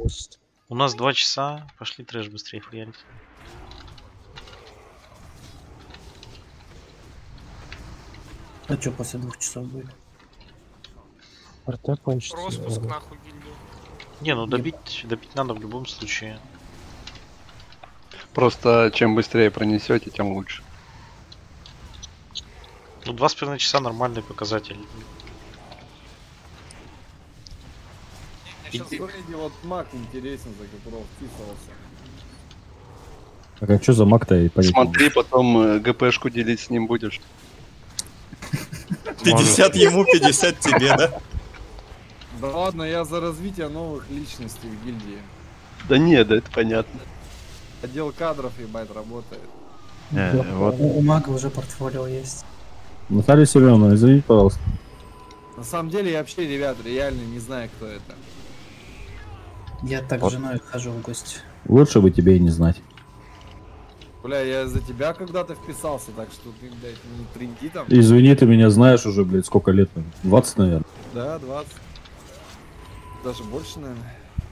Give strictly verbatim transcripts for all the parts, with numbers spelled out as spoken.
У нас два часа. Пошли трэш быстрее хуярить. А что после двух часов будет? РТ кончится. Роспуск нахуй гильдии. Не, ну добить, добить надо в любом случае. Просто чем быстрее пронесете, тем лучше. Ну, два с половиной часа нормальный показатель. Спереди вот маг интересен, за которого вписывался. Так, а что за маг-то и понять? Смотри, потом э, ГПшку делить с ним будешь. пятьдесят ему, пятьдесят тебе, да? Да ладно, я за развитие новых личностей в гильдии. Да нет, да это понятно. Отдел кадров, ебать, работает. Не, Да, вот. у, у мага уже портфолио есть. Наталья Семеновна, извините, пожалуйста. На самом деле, я вообще, ребят, реально не знаю, кто это. Я так Вот. с женой хожу в гости. Лучше бы тебе и не знать. Бля, я за тебя когда-то вписался, так что ты, блядь, не тренди там. Извини, ты меня знаешь уже, блядь, сколько лет? двадцать, наверное. Да, двадцать. Даже больше, наверное.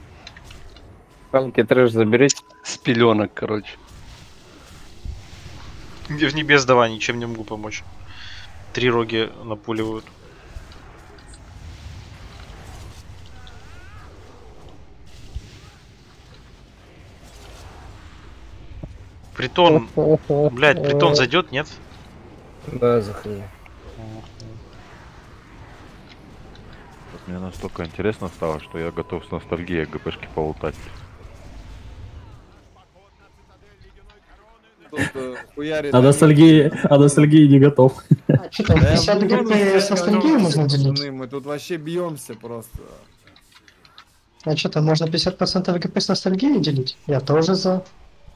Панки трэш заберите. С пеленок, короче. В небес давай, ничем не могу помочь. Три роги напуливают. Притон, блядь, притон зайдет, нет? Да, заходи. Вот мне настолько интересно стало, что я готов с ностальгией ГПшки полутать. Тут, э, хуярит А один. ностальгии, а ностальгии не готов. А что там, Да я пятьдесят буду ГП с ностальгией можно делить? пацаны, мы тут вообще бьемся просто. А что там, можно пятьдесят процентов ГП с ностальгией делить? Я тоже за.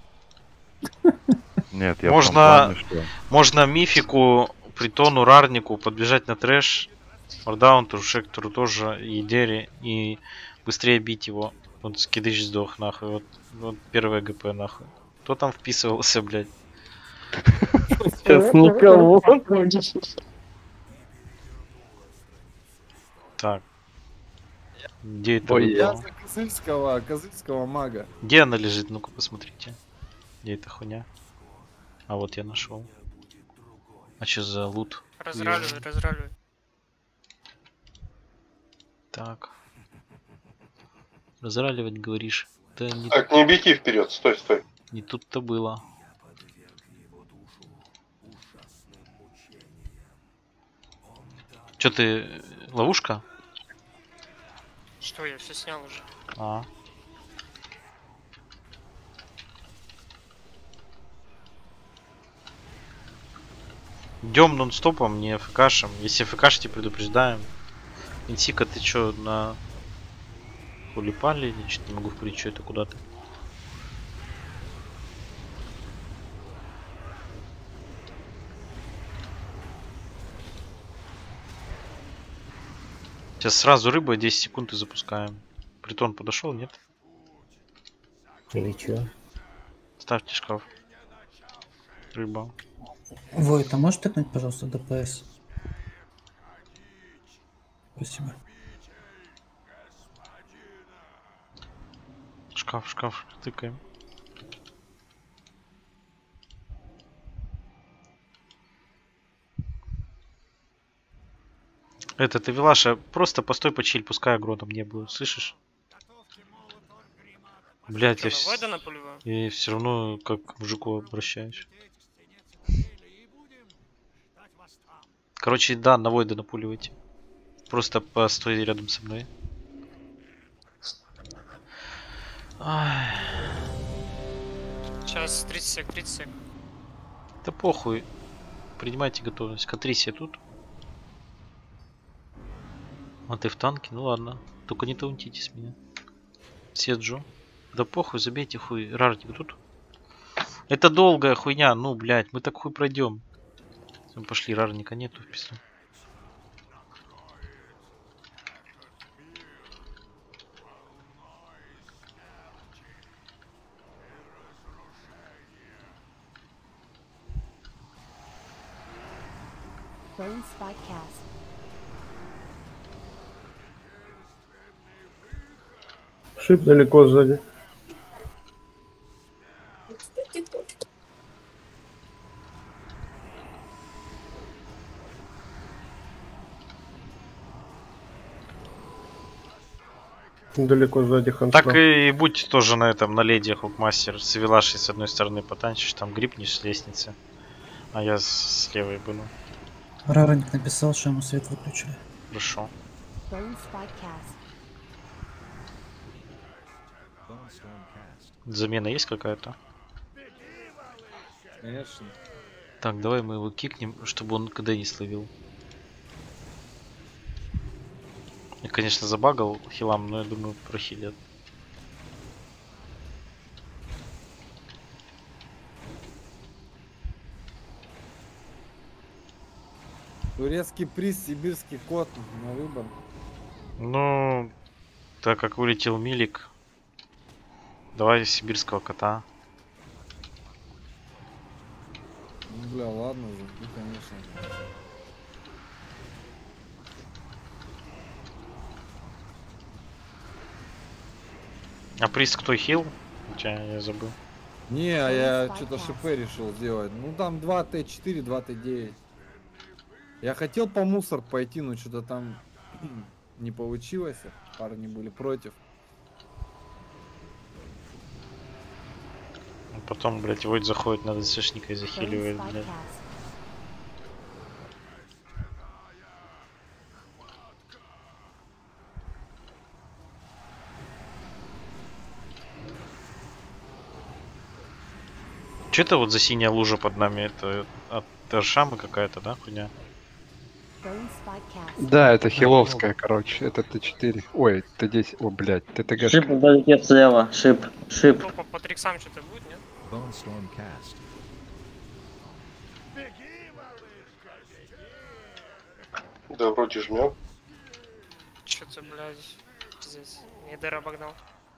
Нет, я Можно- в том плане, что... Можно мифику, притону, рарнику подбежать на трэш, мордаунту, шектору тоже, и Дери, и быстрее бить его. Вот скидыч сдох, нахуй. Вот, вот первое ГП, нахуй. Кто там вписывался, блядь? Сейчас никого. Так. Где это? Ой, Я выбрал? за Козыльского, Козыльского мага. Где она лежит? Ну-ка посмотрите. Где эта хуйня? А вот я нашел. А что за лут? Разраливай, разраливай. Так. Разраливать говоришь? Да не, Так, не беги вперед, стой, стой. не тут-то было. Че ты, ловушка? Что, я все снял уже. А. Идем нон-стопом, не фкшем. Если фкшите, предупреждаем. Инсика, ты чё, на хулипали или что-то не могу впрыть, что это куда-то? Сейчас сразу рыба, десять секунд и запускаем. Притон подошел, нет? Или чё? Ставьте шкаф. Рыба. Войт, а можешь тыкнуть, пожалуйста, ДПС? Спасибо. Шкаф, шкаф, тыкаем. Это ты, Вилаша, просто постой, почиль, пускай агро там не будет, слышишь? Блять, я, Что, на вс- Войда напуливаю? я все равно как к мужику обращаюсь. Короче, да, на Войда напуливайте. Просто постой рядом со мной. Ай, Сейчас тридцать сек, тридцать сек. да похуй. Принимайте готовность. Катрисия тут. А ты в танке? Ну ладно. Только не таунтите с меня. Седжу. Да похуй, забейте хуй. Рарник тут. Это долгая хуйня. Ну, блядь, мы так хуй пройдем. Мы пошли, рарника нету в пису. Burn Spotcast. Шип далеко сзади. Далеко сзади хантра. Так и будь тоже на этом, на леди Хукмастер. С Вилашей с одной стороны потанчишь, там грипнешь с лестницы. А я с, с левой буду. Рароник написал, что ему свет выключили. Хорошо. Bone Spot Cast. Замена есть какая-то? Конечно. Так, давай мы его кикнем, чтобы он КД не словил. Я, конечно, забагал хилам, но я думаю, прохилят. Турецкий приз, сибирский кот на выбор. Ну, так как вылетел Милик, давай сибирского кота. Ну, бля, ладно, забей, конечно. А приз кто хил? Хотя я забыл. Не, а я что-то ШП решил сделать. Ну там два Т четыре, два Т девять. Я хотел по мусор пойти, но что-то там не получилось. Парни были против. А потом, блять, Войд заходит на ДСшника и захиливает, Bone Spot блядь. Cast. Че это вот за синяя лужа под нами? Это от Тершамы какая-то, да, хуйня? Bone Spot Cast. Да, это хиловская, короче. Это Т четыре. Ой, Т десять. О, блядь, ТТГшка. Шип вдалеке слева. Шип. Шип. Ну, по, по триксам что-то будет, нет? Да, вроде жмем. Что-то, блядь, здесь. Эдер обогнал.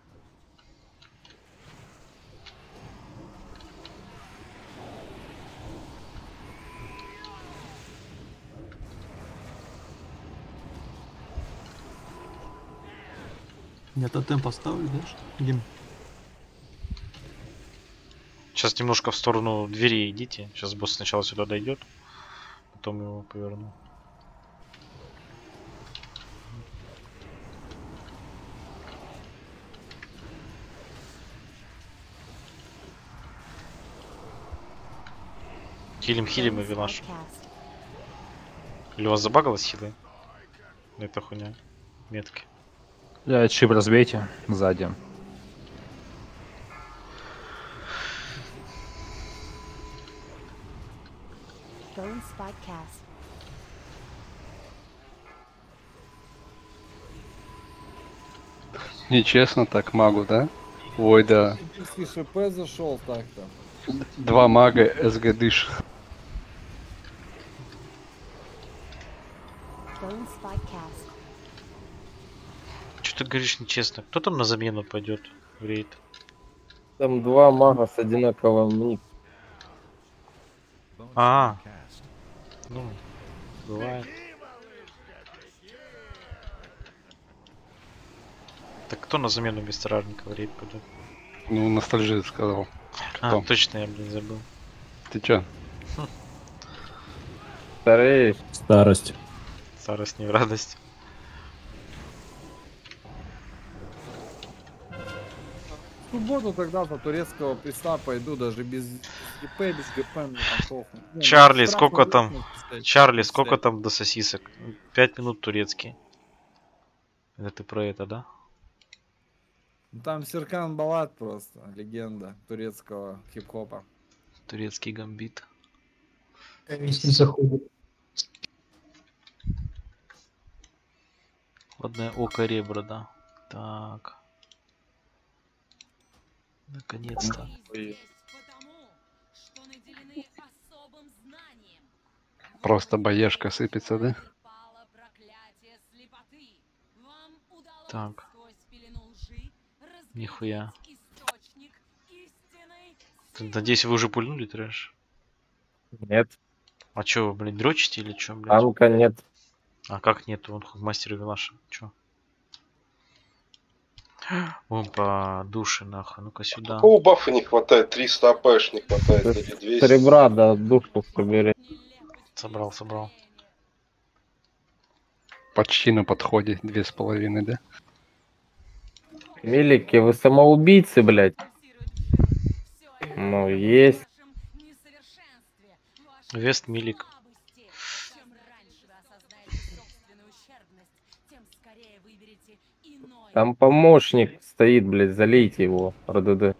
Я тотем поставлю, да? Дим? Сейчас немножко в сторону двери идите. Сейчас босс сначала сюда дойдет, потом его поверну. Хилим, хилим и Bone Вилаш. Spot Cast. Или у вас забагалась хилы? Это хуйня. Метки. Да, шип разбейте сзади. Bone Spot Cast. Нечестно так магу, да? Ой, да. Сибирский ШП зашел так-то. Два мага СГ дыш. Bone Spot Cast. Что ты говоришь нечестно? Кто там на замену пойдет в рейд? Там два мага с одинаковым ник. А, ну, бывает. Так кто на замену вместо Рарника в рейд пойдет? Ну, ностальжи сказал. А, Кто? точно, я, блин, забыл. Ты чё? Стареешь. Старость. Старость не в радость. В субботу тогда за турецкого приста пойду, даже без ГП, без ГП, мне там похуй. Не, Чарли, ну, сколько страшно там? выяснить, кстати. Чарли, сколько там до сосисок? Пять минут турецкий. Это ты про это, да? Ну, там Серкан Балат просто, легенда турецкого хип-хопа. Турецкий гамбит. Комиссия заходит. Ладное око ребра, да. Так. Наконец-то. Просто боешка сыпется, да? Так. Нихуя. Ты, надеюсь, вы уже пульнули трэш? Нет. А чё, вы, блин, дрочите или чё, блядь? Танка нет. А как нет? Он мастер Вилаша. Чё? Вон по душе нахуй. Ну-ка сюда. Какого бафа не хватает? триста АПш не хватает или двести? Серебра, да, душку собери. Собрал, собрал. Почти на подходе. Две с половиной, да? Мелики, вы самоубийцы, блядь. Ну, есть. Вест милик. Там помощник стоит, блядь, залейте его, РДД.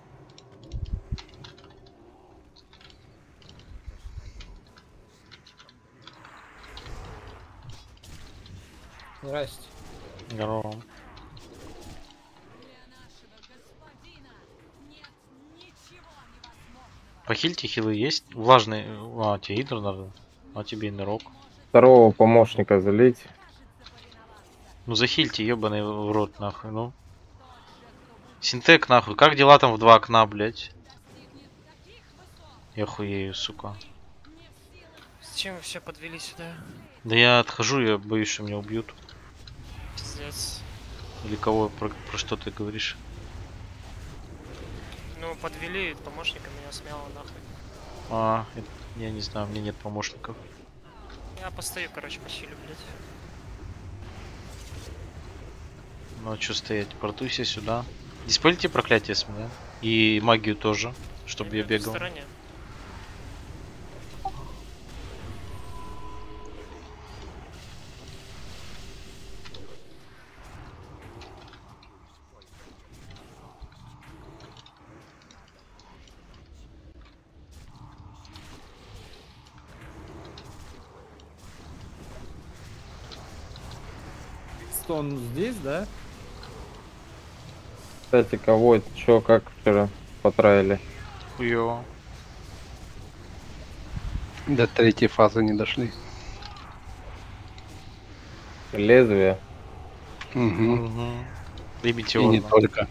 Здрасте. Здорово. Похильте, хилы есть? Влажный. А, тебе Идр надо. А тебе и нырок. Второго помощника залейте. Ну захильте, ебаный в рот, нахуй, ну. Синтек, нахуй. Как дела там в два окна, блять? Я хуею, сука. Зачем вы все подвели сюда? Да я отхожу, я боюсь, что меня убьют. Пиздец. Или кого, про, про что ты говоришь? Ну, подвели помощника, меня смело нахуй. А, это, я не знаю, у меня нет помощников. Я постою, короче, почилю, блядь. Ну а что стоять? Портуйся сюда. Диспелите проклятие с меня. И магию тоже, чтобы я, я бегал. В стороне. Он здесь, да? Кстати, кого это, чё, как вчера потравили? Хуёво. До третьей фазы не дошли. Лезвие. Угу. Угу. Ребите И не только.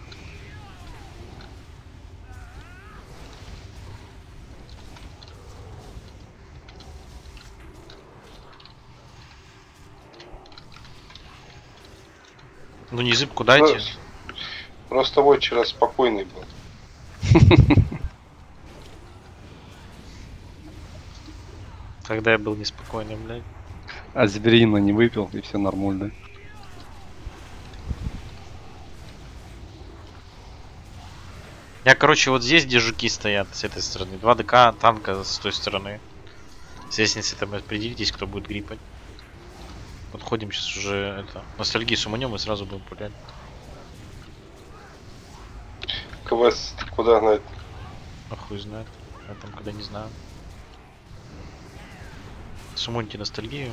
Ну не зыбку дайте. Просто, просто вот вчера спокойный был. Когда я был неспокойный, блядь. А зверина не выпил, и все нормально. Я, короче, вот здесь, где жуки стоят, с этой стороны. два ДК, танка с той стороны. С лестницы там определитесь, кто будет гриппать. Подходим сейчас уже это. Ностальгии суманем и сразу будем пулять. КВС куда знает? А хуй знает. Я там когда не знаю. Сумоньте ностальгию.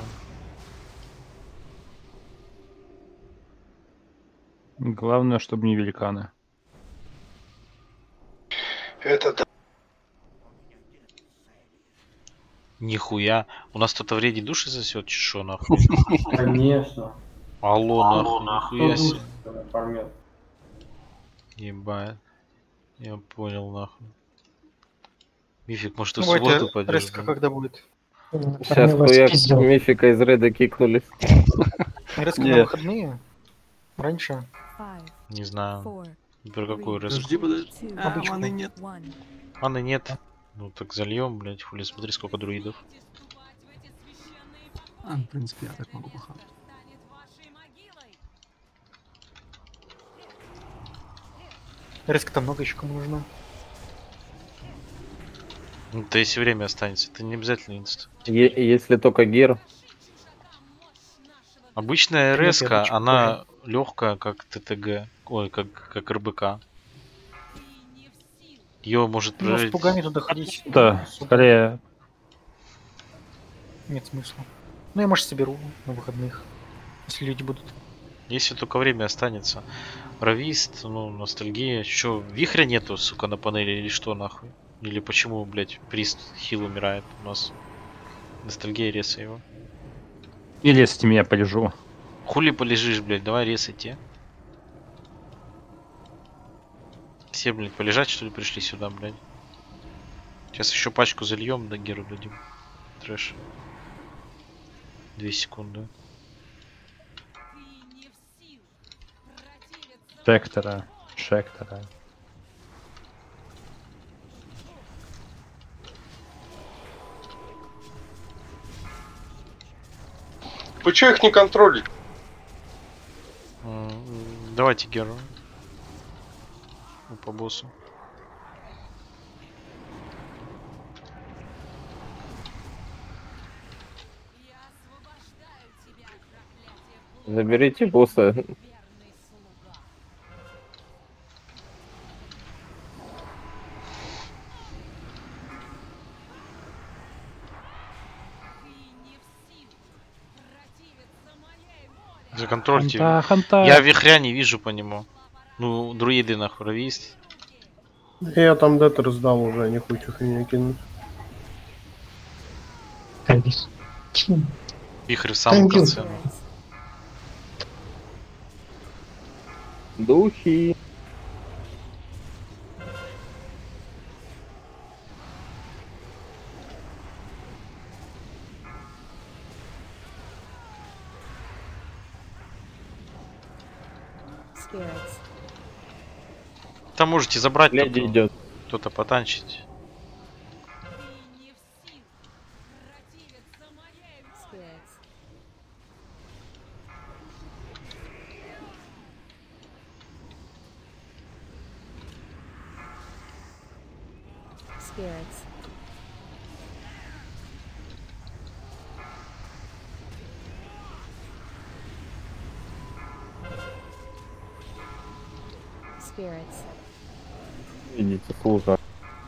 Главное, чтобы не великаны. Это да. Нихуя. У нас кто-то в рейде души засет, чешо нахуй. Конечно. Алло, нахуй, нихуя себе. Ебать. Я понял, нахуй. Мифик, может, ты в субботу пойдешь? Резко когда будет? Сейчас хуяк Мифика из Реда кикнули. Резко на выходные? Раньше? Не знаю. Про какую резку? Подожди, подожди. А, маны нет. Маны нет. Ну так зальем, блять, хули, смотри, сколько друидов. А, в принципе, я так могу похавать. Резко-то много еще кому нужно. Ну, то если время останется, это не обязательно инст. Е если только гер. Обычная резка, она легкая, как ТТГ. Ой, как, как РБК. Ее может прожить. Ну, с пугами туда ходить. Да, скорее. Нет смысла. Ну я, может, соберу на выходных, если люди будут. Если только время останется. Равист, ну, ностальгия. Че, вихря нету, сука, на панели или что, нахуй? Или почему, блять, прист хил умирает у нас? Ностальгия, реса его. Или если меня полежу. Хули полежишь, блять, давай ресайте. Все, блядь, полежать, что ли, пришли сюда, блядь. Сейчас еще пачку зальем, да геру дадим. Трэш. Две секунды. Шектора. Шектора. Вы чё их не контролите? М, Давайте Геру. Ну, по боссу. Заберите босса. Законтрольте. Ханта, ханта. Я вихря не вижу по нему. Ну, друиды нахуй есть. Я там дет раздал уже, не хочу хуйню кинуть. Вихрь в самом конце. Духи. Spirits. Там можете забрать, Леди только идет. кто-то потанчить. Spirits. Spirits. Spirits. Видите, служа.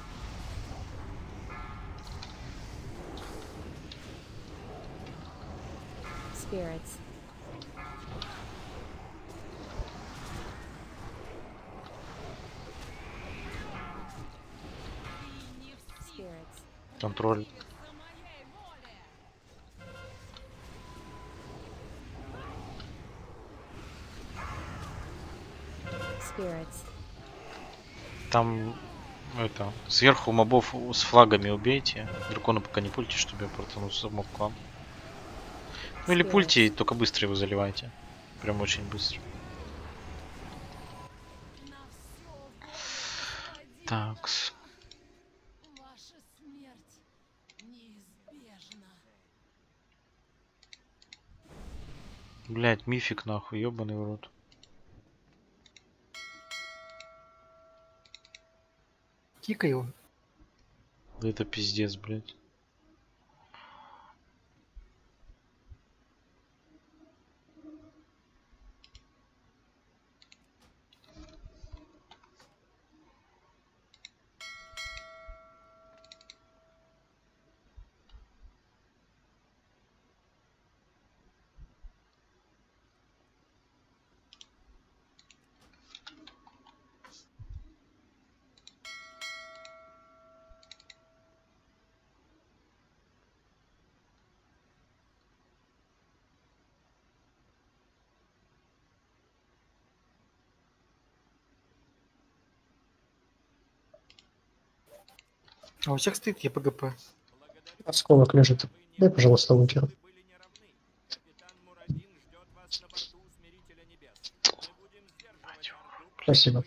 Spirits. Spirits. Контроль. Spirits. Там это сверху мобов с флагами убейте. Дракона пока не пульте, чтобы я протянулся моб к вам. Ну или пульте, только быстро его заливайте. Прям очень быстро. Так. Блять, мифик нахуй, ебаный в рот. Кикай его. Да это пиздец, блять. А у всех стоит ЕПГП. Осколок лежит. Дай, пожалуйста, лукер. Спасибо.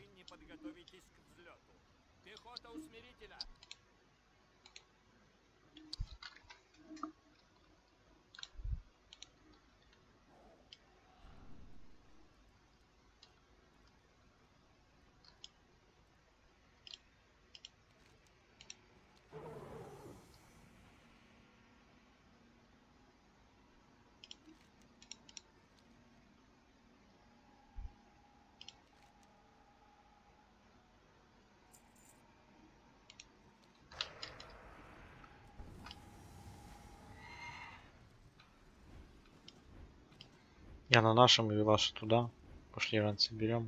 Я на нашем и Вилаша туда. Пошли ранцы берем.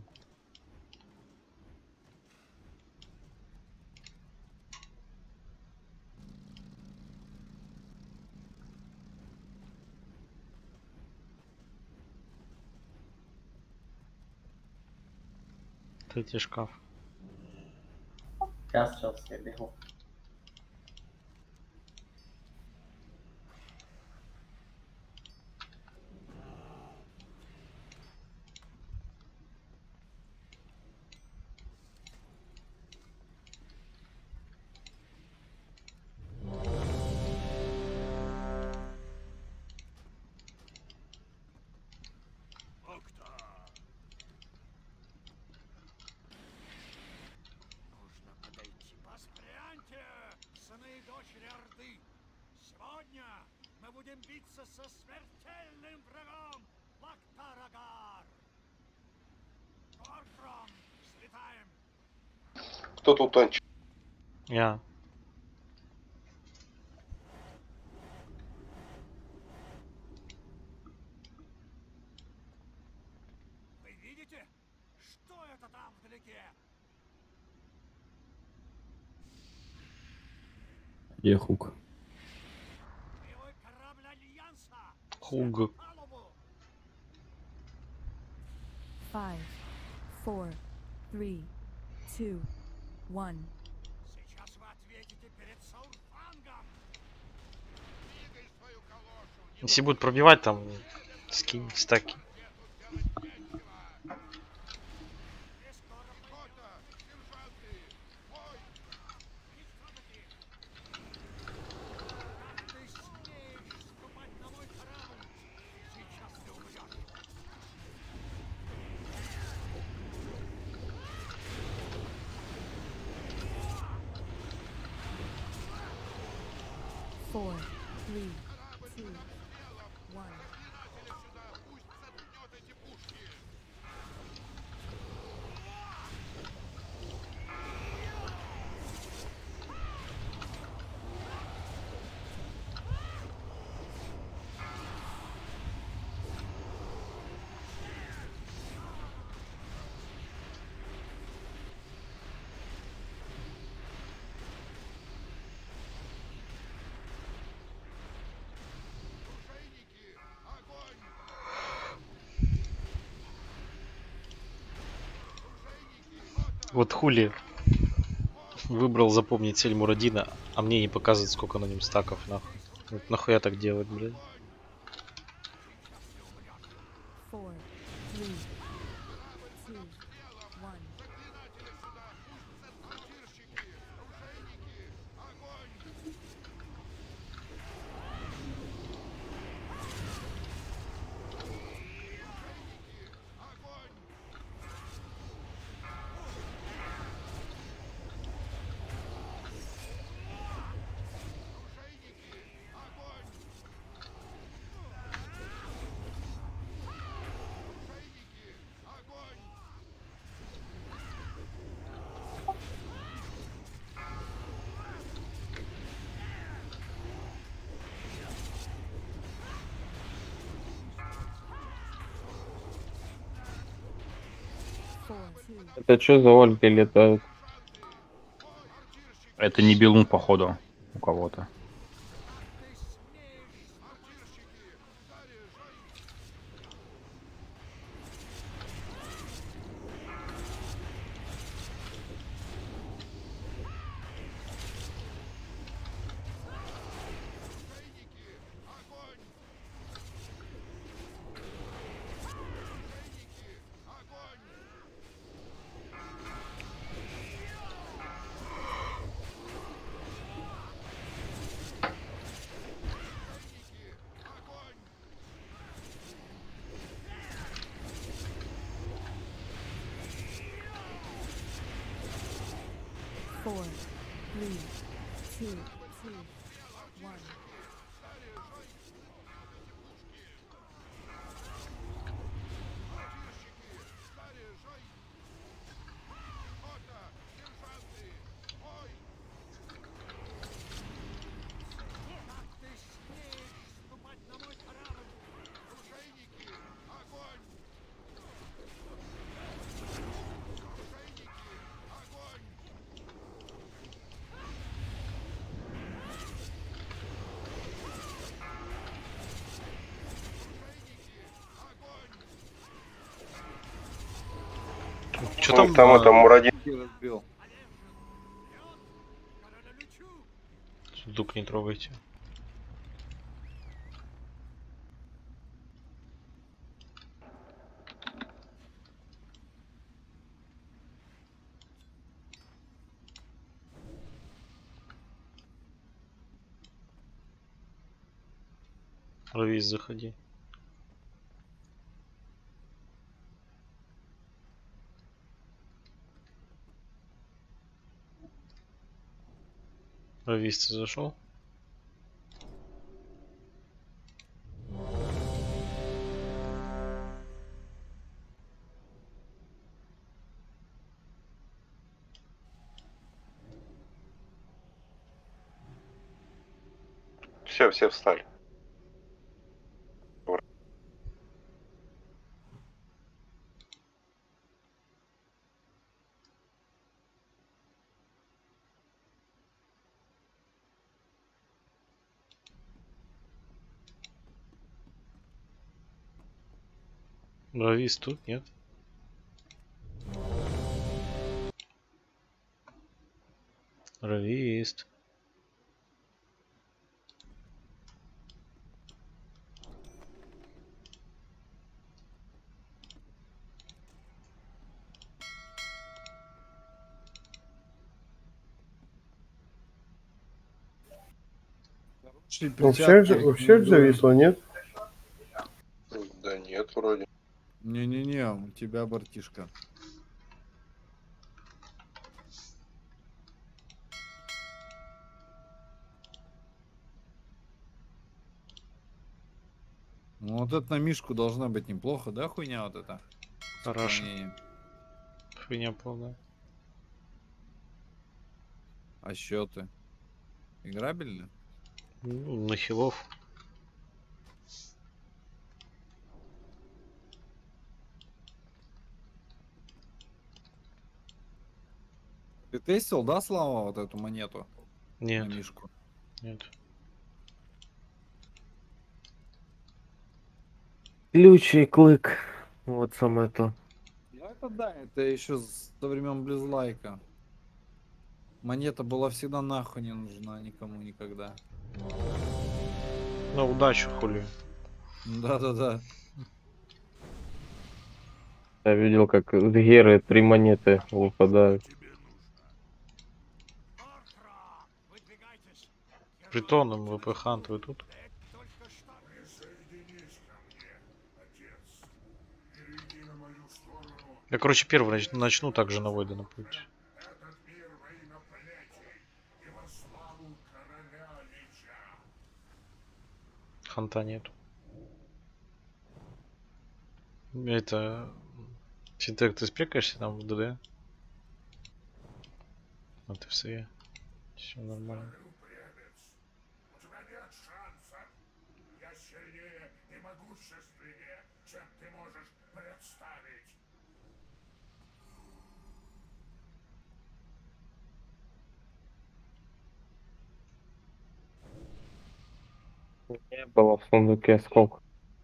Третий шкаф. Сейчас, сейчас, я бегу. будем биться со смертельным врагом Лактарагар. Горкром, слетаем. Кто тут танчит? Я. Вы видите? Что это там вдалеке? Где хук? Боевой корабль Альянса. Хуг. Five, four, three, two, one. Сейчас вы ответите перед Саурфангом. Двигай свою калошу. Если будут пробивать, там скинь стаки. Four, three, two, one. Вот хули выбрал запомнить цель Мурадина, а мне не показывает, сколько на нем стаков, нахуй. Вот нахуя так делать, блядь? Four, three, two, one. Это что за Ольги летают? Это не Белун, походу, у кого-то. Four, three, two, two, one. Что Ну, там? там а, это Мурадин. Разбил. Сундук не трогайте. Равис, заходи. Равис, ты зашел? Все, все встали. Равис тут, нет? Равист. У всех, же- у всех зависло, нет? Да нет, вроде. Не-не-не, у тебя бортишка. Ну вот это на мишку должна быть неплохо, да, хуйня вот эта? Хорошо. Сохранение. Хуйня полная. А счеты? Играбельно? Ну, на хилов. Ты тестил, да, Слава, вот эту монету? Нет. На мишку? Нет. Ключий клык. Вот самое то. Ну это да, это еще со времен Близлайка. Монета была всегда нахуй не нужна никому никогда. На удачу, хули. Да-да-да. Я видел, как с Геры три монеты выпадают. Притон МВП Хант, вы тут? Я, короче, первый нач- начну также на Войда на путь. Ханта нету. Это... Финтек, ты спрекаешься там в ДД? А ты в СВ. Все нормально. Не было в сундуке сколько.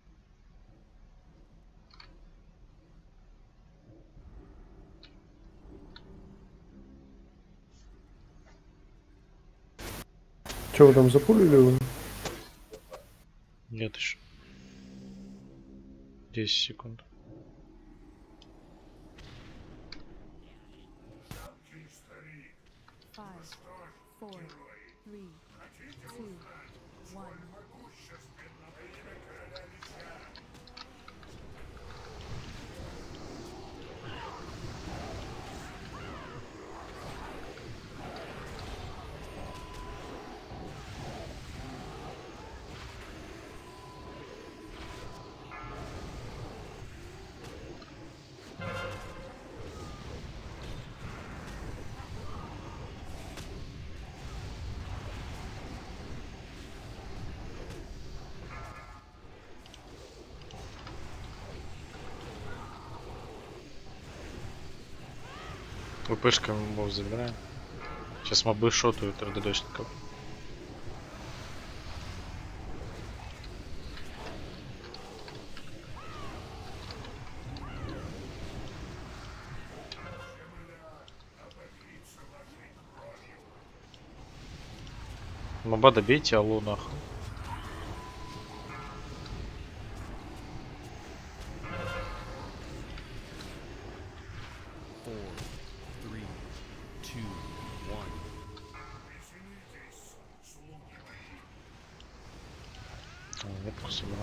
Че вы там запулили его? Нет еще. десять секунд. Five, four, three, two, one. ВПшками моб забираем. Сейчас мобы шотают РДДшников. Моба добейте, алло нахуй. Ветку собрал.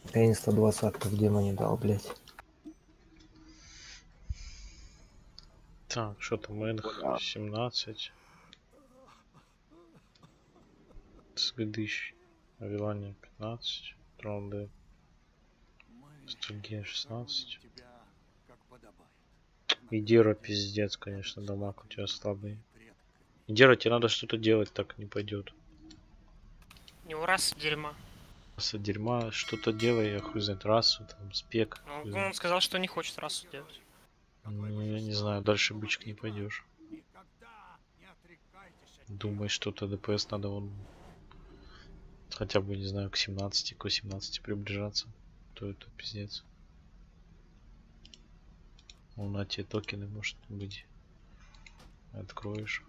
Я инста двадцатку в демоне дал, блядь. Так, что там, Энх семнадцать. Сгдыщ. Авилания пятнадцать. Тронды. Стульгия шестнадцать. Идира пиздец, конечно, дамаг у тебя слабый. Идира, тебе надо что-то делать, так не пойдет. Не у расы дерьма. Раса дерьма, что-то делай, я хуй знает, расу, там, спек. Ну, он сказал, что не хочет расу делать. Ну, я не знаю, дальше бычка не пойдешь. Думай, что-то ДПС надо вон хотя бы, не знаю, к семнадцати, к восемнадцати приближаться. То это пиздец. Ну, на те токены, может быть, откроешь.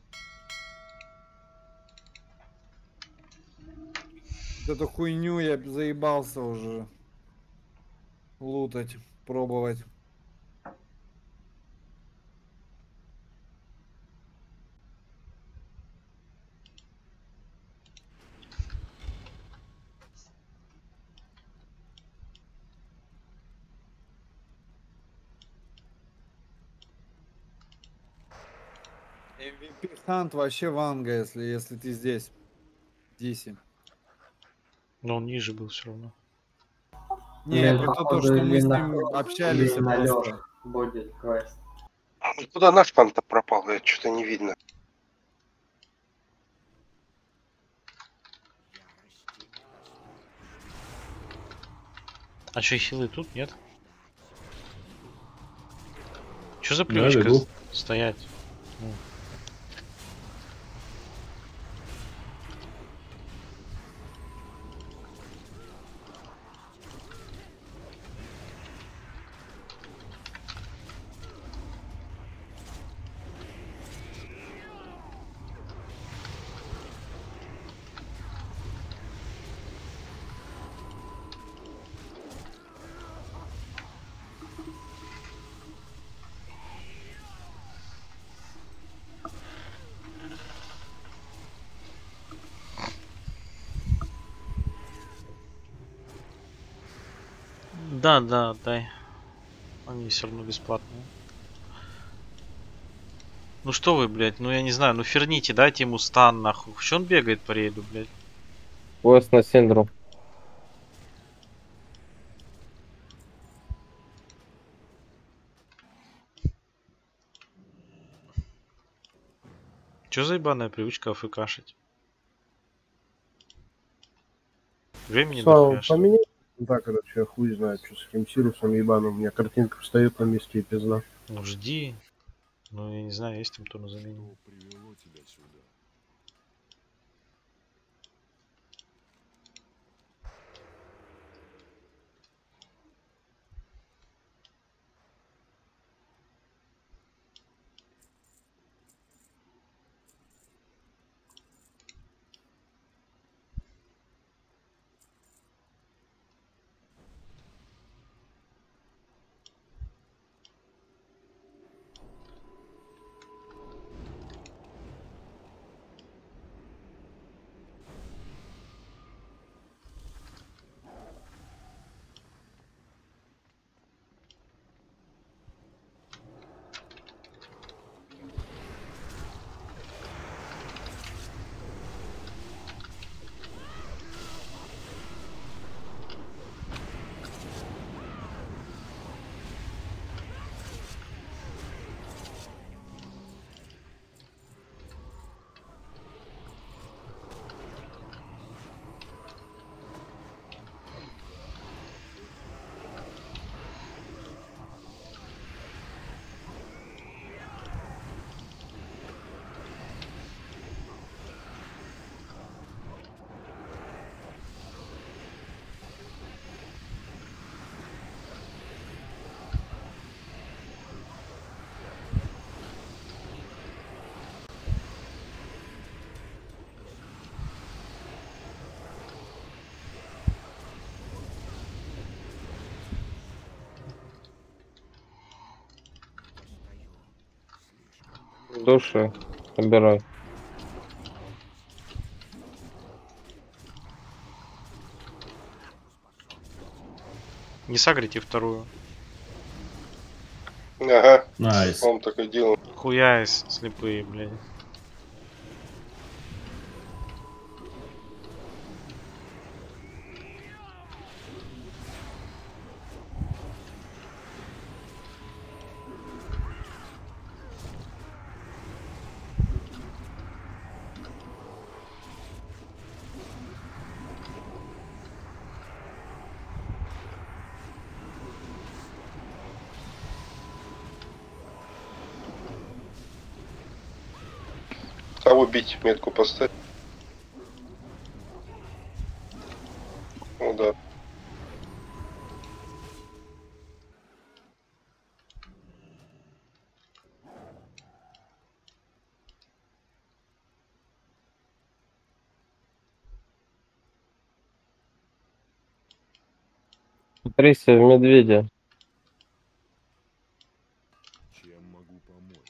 Вот эту хуйню я заебался уже лутать, пробовать. эм ви пи Хант вообще ванга, если, если ты здесь. Диси. Но он ниже был все равно. Не, про то, то, что мы с ним общались просто. Будет квест. Куда наш пан-то пропал? Я что-то не видно. А что, хилы тут, нет? Что за привычка с- стоять? Ну. Да, да, дай. Они все равно бесплатные. Ну что вы, блядь, ну я не знаю, ну ферните, дайте ему стан, нахуй. Что он бегает по рейду, блядь? Поезд на синдром. Что за ебаная привычка афкашить? Времени Слава, дохуя, что ли? поменяй. Да, короче, я хуй знает, что с этим Сирусом ебаным. У меня картинка встает на месте и пизда. Ну жди. Ну я не знаю, есть там кто на замену. Души, собирай. Не сагрите вторую. Ага. Найс. Он так и делал. Хуясь, слепые, блядь. Кого бить? Метку поставь. Ну да. Трися в медведя. Чем могу помочь?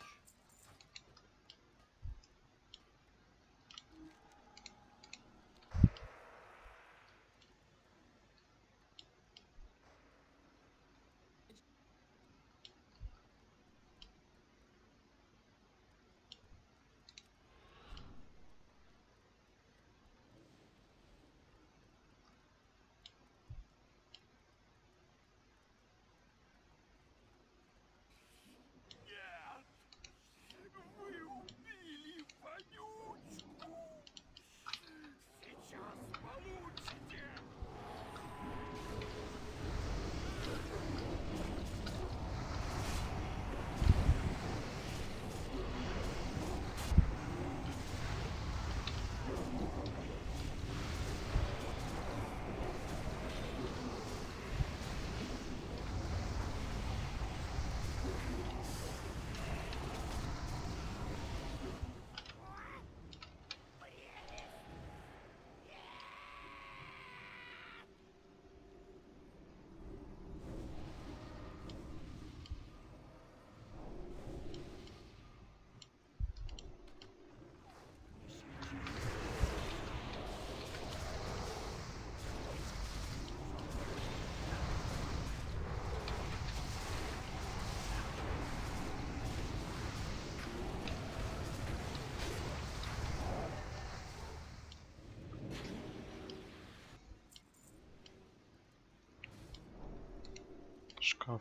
Шкаф.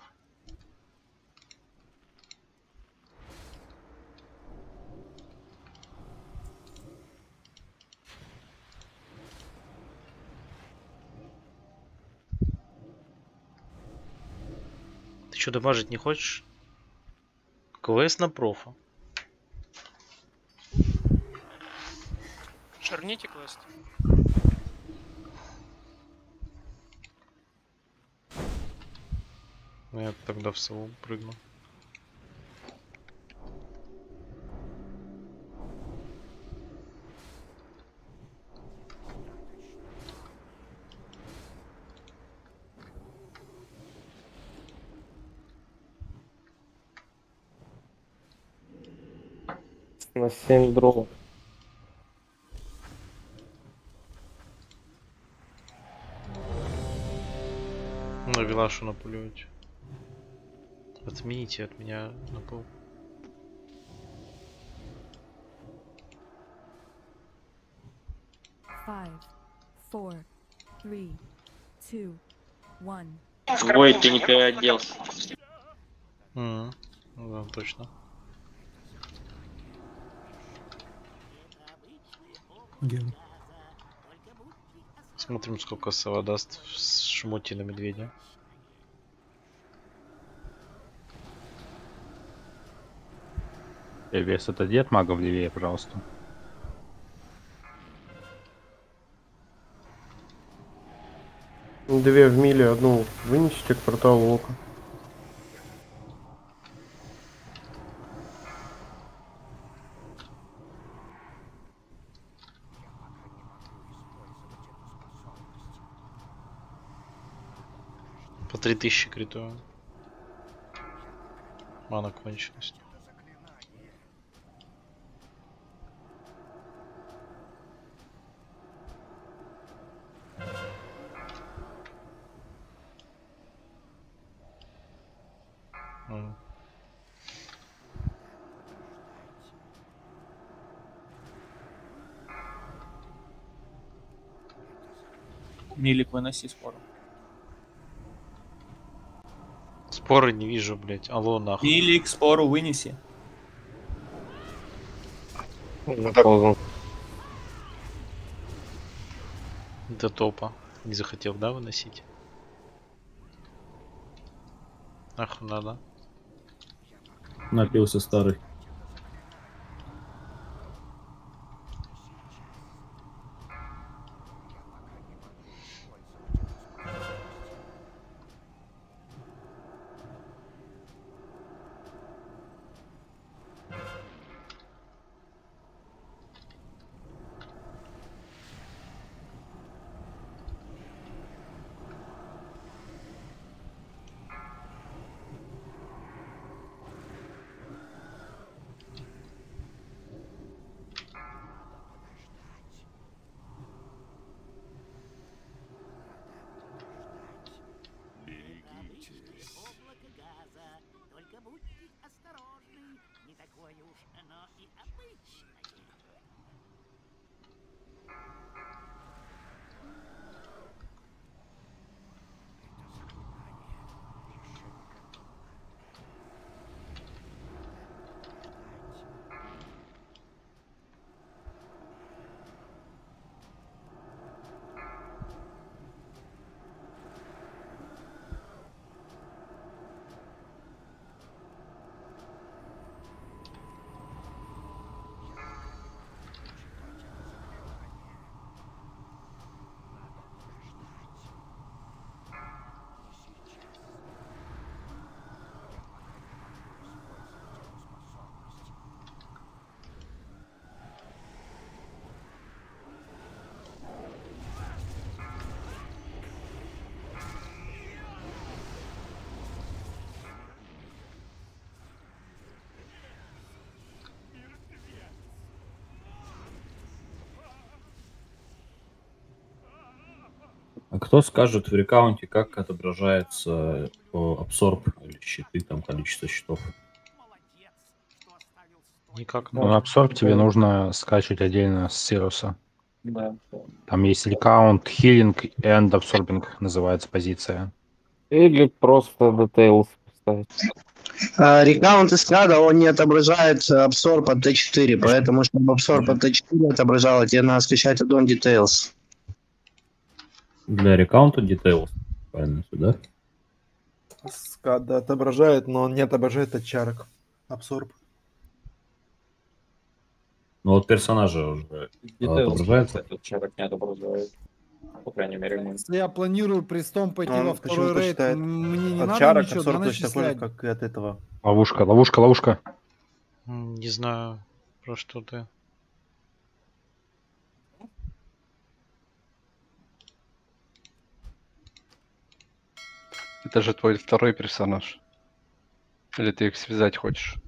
Ты что, дамажить не хочешь? КВС на профа. Шарните квест. Ну, я тогда в сову прыгну. На семь дров. Ну, Вилашу напулевать. Отмените от меня на пол. Five, four, three, two, one. Ой, ты не переоделся. Mm. Ну да, точно. Ген. Смотрим, сколько сова даст в шмоте на медведя. Э, вес это дед магов левее, пожалуйста. Две в миле, одну вынесите к порталу ока. По три тысячи критую. Мана кончилась. Милик, выноси спору. Споры не вижу, блять. Алло, нахуй. Милик, спору вынеси. До топа. Не захотел, да, выносить? Нахуй надо. Напился старый. Облако газа. Только будьте осторожны. Не такое уж оно и обычное. А кто скажет в рекаунте, как отображается абсорб или щиты, там количество щитов? Никак. Ну, абсорб тебе нужно скачивать отдельно с Сируса. Да. Там есть рекаунт, хилинг и энд абсорбинг называется позиция. Или просто Details поставить. Рекаунт эстрада, он не отображает абсорб от Т четыре, поэтому, чтобы абсорб от Т четыре отображало, тебе надо скачать аддон Details. Для рекаунта Details, правильно, сюда? Скада отображает, но он не отображает от чарок. Абсорб. Ну вот персонажа уже отображается. От чарок не отображает. По крайней мере, мы. Если я планирую престом пойти Он во второй почему-то рейд, считает мне не от надо чарок ничего, абсорб да, точно такой же, начислять? как и от этого. Ловушка, ловушка, ловушка. М, Не знаю, про что ты. Это же твой второй персонаж. Или ты их связать хочешь?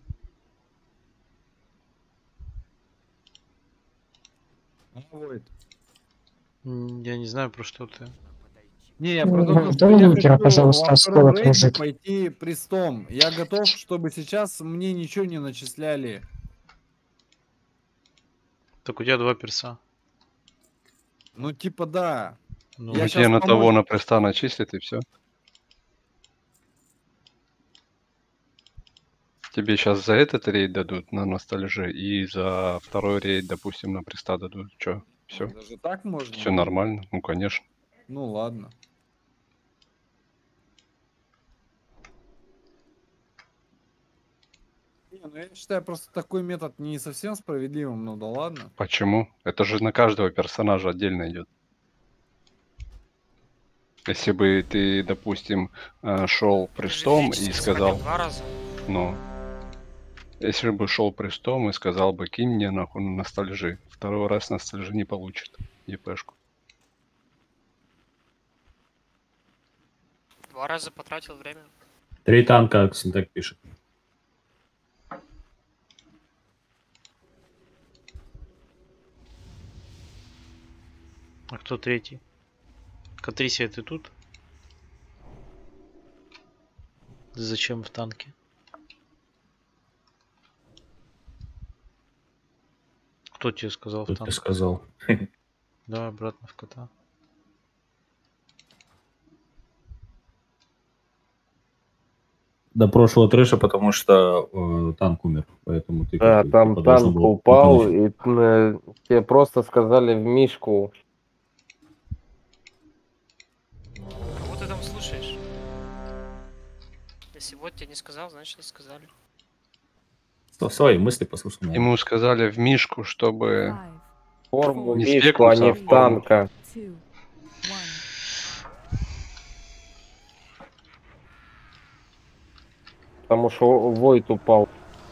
М, Я не знаю, про что ты. Не, я про то, что Да, я Лукера, хочу пожалуйста, во втором скоро рейде мужик. пойти престом. Я готов, чтобы сейчас мне ничего не начисляли. Так у тебя два перса. Ну, типа, да. Ну, Я Ну, щас тебе на того помочь- на преста начислят и все. Тебе сейчас за этот рейд дадут на ностальжи и за второй рейд, допустим, на преста дадут. Че? Все. Даже так можно? Все нормально. Ну, конечно. Ну, ладно. Не, ну я считаю просто такой метод не совсем справедливым, ну да ладно. Почему? Это же на каждого персонажа отдельно идет. Если бы ты, допустим, шел престом и сказал... Два раза. Ну, если бы шел престом и сказал бы, кинь мне нахуй на ностальжи. Второй раз ностальжи не получит ЕПшку. Два раза потратил время. Три танка, Ксентек пишет. А кто третий? Катрисия, ты тут? Зачем в танке? Кто тебе сказал Кто в тебе танк? сказал? Давай обратно в кота. до прошлого трэша, потому что э, танк умер, поэтому ты... Да, как-то, там типа, должен танк был упал, выполнить. и э, тебе просто сказали в мишку. Кого ты там слушаешь? Если вот тебе не сказал, значит не сказали. Что, свои мысли послушал. Ему сказали в мишку, чтобы Форму не мишку, а спекнуться, не а в форму. танка. Потому что Войт упал.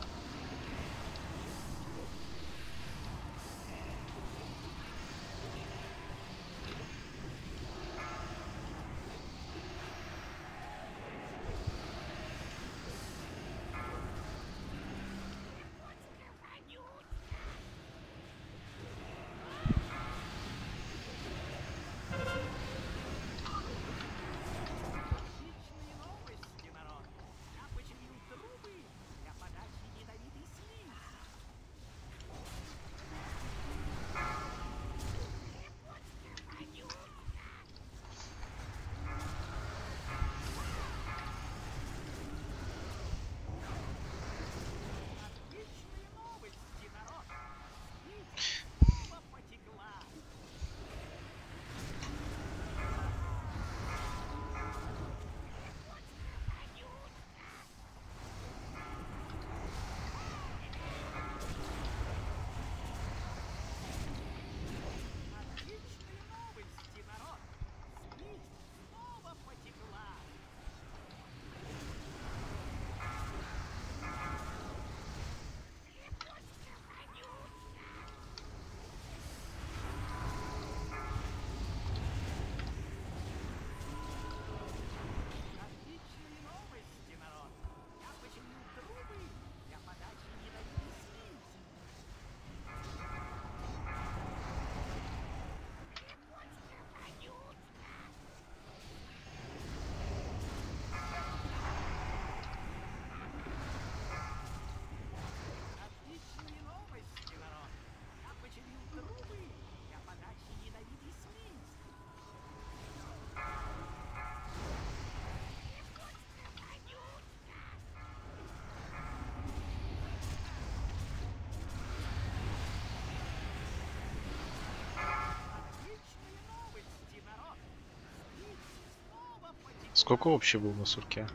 Сколько вообще был на сурке?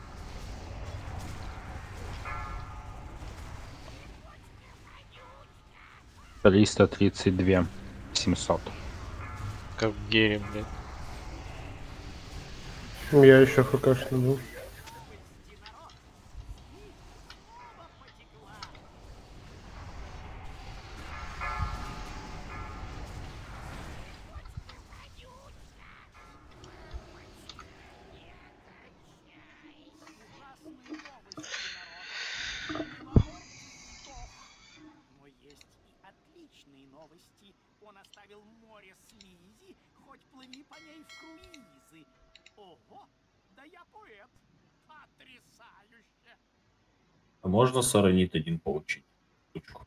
триста тридцать два семьсот. Как в Гере, блядь. Я еще хкшный был. Но есть и отличные новости. Он оставил море слизи, хоть плыви по ней в круизы. Ого, да я поэт. Потрясающе. А можно саранит один получить? Штучку.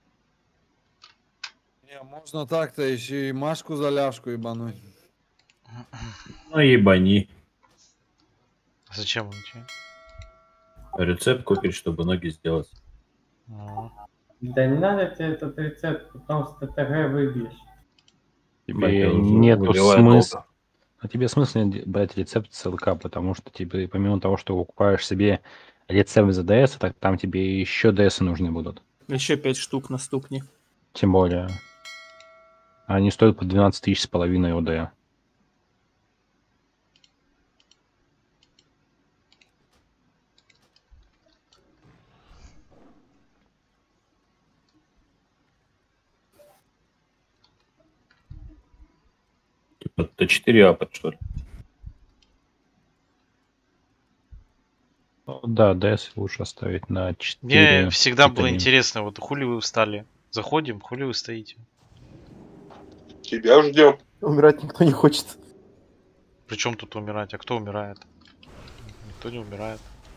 Не, можно так-то еще и Машку за ляжку ебануть. Ну ебани. Зачем он тебе? Рецепт купить, чтобы ноги сделать. А. Да не надо тебе этот рецепт, потом с ТТГ выбьешь. Тебе уже нету выбиваю смысла. долго. А тебе смысла нет брать рецепт с ЛК, потому что тебе, помимо того, что покупаешь себе рецепт за ДС, так там тебе еще ДС нужны будут. Еще пять штук на стукни. Тем более. Они стоят по двенадцать тысяч с половиной ОД. Типа Т четыре апать, что ли? Ну, да, ДС лучше оставить на четыре. Мне всегда было один. интересно, вот хули вы встали? Заходим, хули вы стоите? Тебя ждем. Умирать никто не хочет. Причем тут умирать? А кто умирает? Никто не умирает.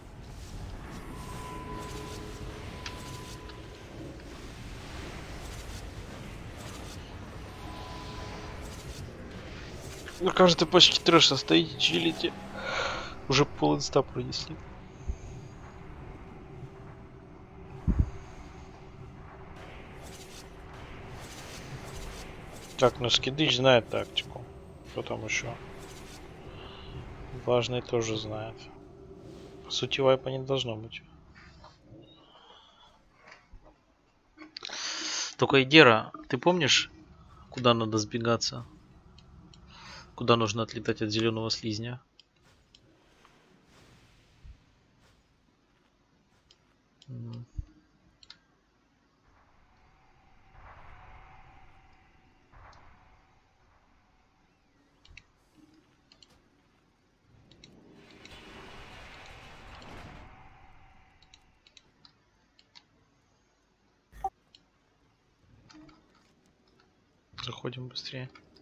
На каждой пачке трэша стоите, чилите. Уже пол инста пронесли. Так, ну Скидыч знает тактику. Кто там еще? Важный тоже знает. По сути, вайпа не должно быть. Только Идера, ты помнишь, куда надо сбегаться? Куда нужно отлетать от зеленого слизня? М. Заходим быстрее.